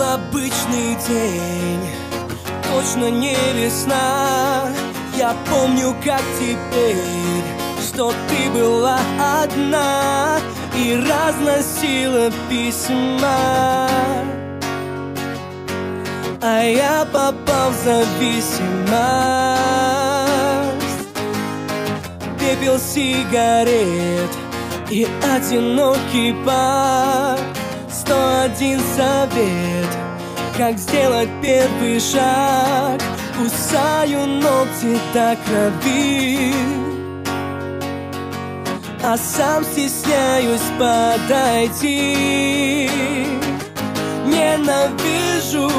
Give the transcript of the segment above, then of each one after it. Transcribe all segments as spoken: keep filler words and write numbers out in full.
обычный день, точно не весна. Я помню, как теперь, что ты была одна и разносила письма, а я попал в зависимость. Пепел сигарет и одинокий пар. Сто один совет, как сделать первый шаг. Кусаю ногти до крови, а сам стесняюсь подойти. Ненавижу,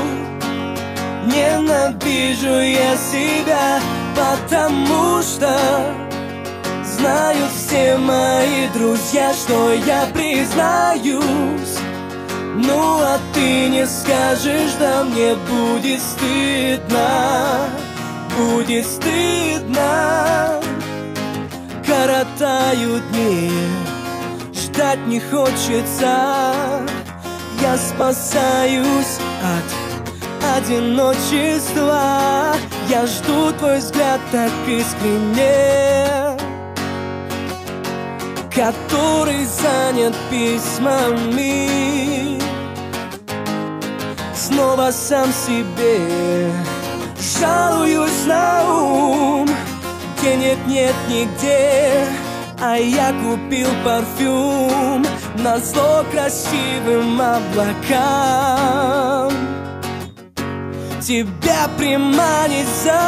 ненавижу я себя, потому что знают все мои друзья, что я признаюсь. Ну а ты не скажешь, да мне будет стыдно, будет стыдно. Коротаю дни, ждать не хочется. Я спасаюсь от одиночества. Я жду твой взгляд так искренне, который занят письмами. Снова сам себе жалуюсь на ум, где нет-нет нигде, а я купил парфюм назло красивым облакам. Тебя приманить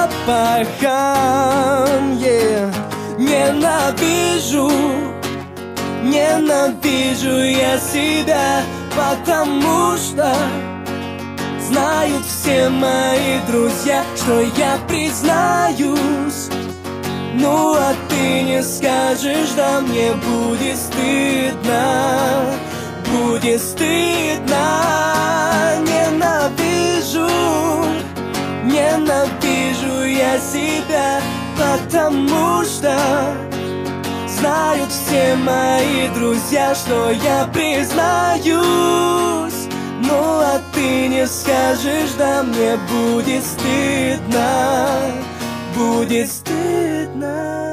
запахом, yeah. Ненавижу, ненавижу я себя, потому что знают все мои друзья, что я признаюсь. Ну а ты не скажешь, да мне будет стыдно, будет стыдно. Ненавижу, ненавижу я себя, потому что знают все мои друзья, что я признаюсь. Ну а ты не скажешь, да мне будет стыдно, будет стыдно.